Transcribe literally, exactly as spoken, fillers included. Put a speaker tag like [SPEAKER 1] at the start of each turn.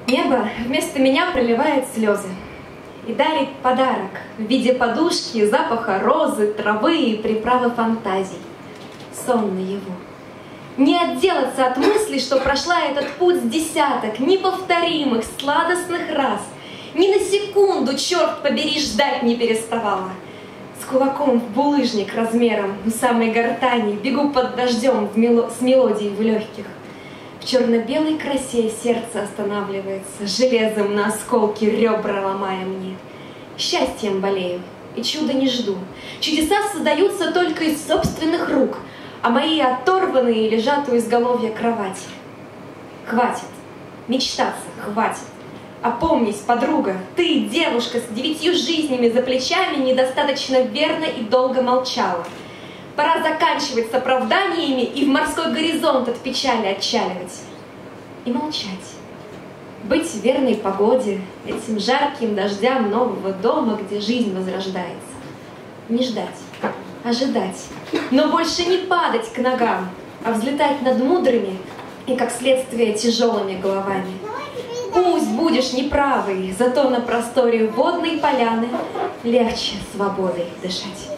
[SPEAKER 1] Небо вместо меня проливает слезы и дарит подарок в виде подушки, запаха розы, травы и приправы фантазий. Сон наяву. Не отделаться от мысли, что прошла этот путь с десяток неповторимых, сладостных раз. Ни на секунду, черт побери, ждать не переставала. С кулаком в булыжник размером у самой гортани бегу под дождем в мело... с мелодией в легких. В черно-белой красе сердце останавливается, железом на осколки ребра ломая мне. Счастьем болею и чуда не жду. Чудеса создаются только из собственных рук, а мои оторванные лежат у изголовья кровати. Хватит мечтаться, хватит. Опомнись, подруга, ты, девушка с девятью жизнями за плечами, недостаточно верно и долго молчала. Пора заканчивать с оправданиями и в морской горизонт от печали отчаливать. И молчать. Быть верной погоде, этим жарким дождям нового дома, где жизнь возрождается. Не ждать, ожидать, но больше не падать к ногам, а взлетать над мудрыми и, как следствие, тяжелыми головами. Пусть будешь неправой, зато на просторе водной поляны легче свободой дышать.